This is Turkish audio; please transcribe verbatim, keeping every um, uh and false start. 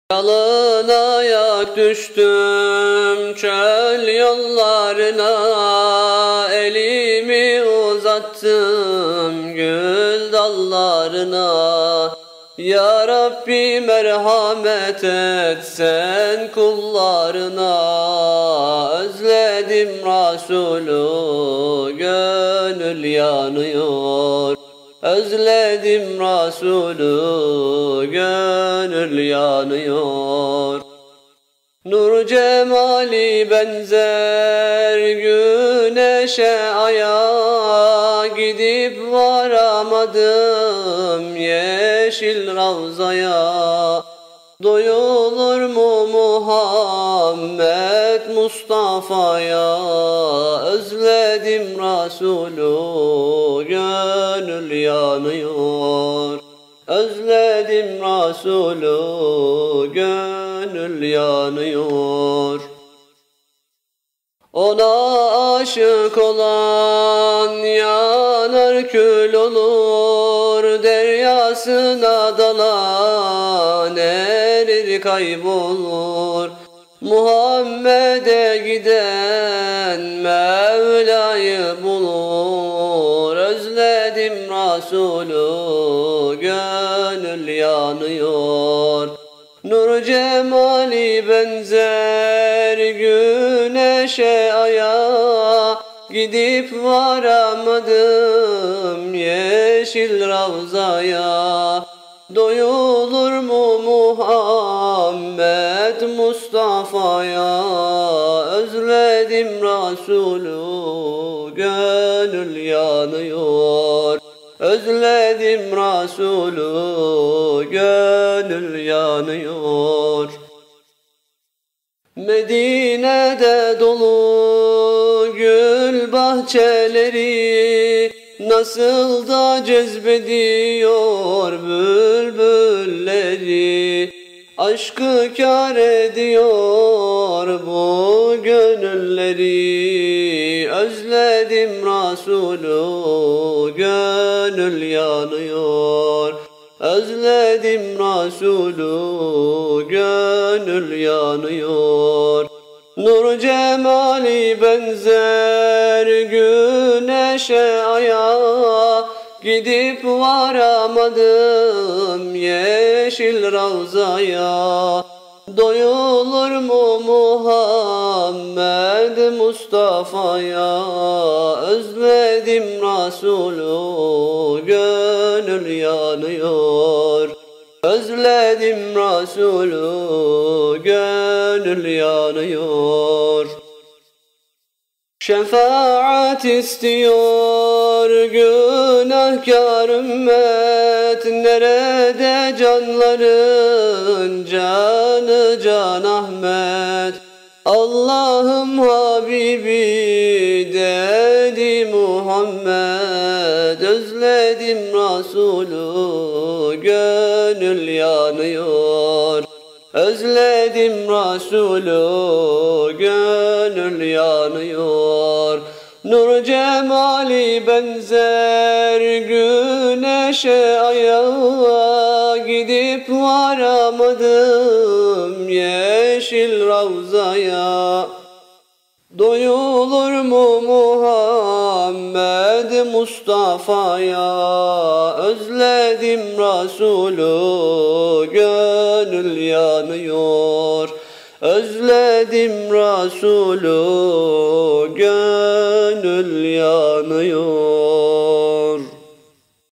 Yalın ayak düştüm çöl yollarına, elimi uzattım gül dallarına. Ya Rabbi merhamet et sen kullarına, özledim Resulü gönül yanıyor. Özledim Resulü gönül yanıyor. Nur cemali benzer güneşe aya, gidip varamadım yeşil ravzaya. Doyulur mu Muhammed Mustafa'ya, özledim Resulü gönül yanıyor. Özledim Resulü gönül yanıyor. Ona aşık olan yanar kül olur, deryasına dalan erir kaybolur. Muhammed'e giden Mevla'yı bulur. Özledim Resulü gönül yanıyor. Nur cemali benzer güneşe aya, gidip varamadım yeşil ravzaya. Doyulur mu Muhammed Mustafa'ya, özledim Resulü gönül yanıyor. Özledim Resulü gönül yanıyor. Medine'de dolu gül bahçeleri, nasıl da cezbediyor bülbülleri. Aşkı kâr ediyor bu gönülleri. Özledim Resulü gönül yanıyor. Özledim Resulü gönül yanıyor. Nur cemali benzer güneşe aya, gidip varamadım yeşil ravzaya. Doyulur mu Muhammed Mustafa'ya, özledim Resulü gönül yanıyor. Özledim Resulü gönül yanıyor. Şefaat istiyor günahkar ümmet, nerede canların canı Can Ahmet. Allah'ım Habibi dedi Muhammed, özledim Resulü gönül yanıyor. Özledim Resulü gönül yanıyor. Nur cemali benzer güneşe aya, gidip varamadım yeşil ravzaya. Doyulur mu Muhammed Mustafa'ya, özledim Resulü gönül yanıyor. Özledim Resulü gönül yanıyor.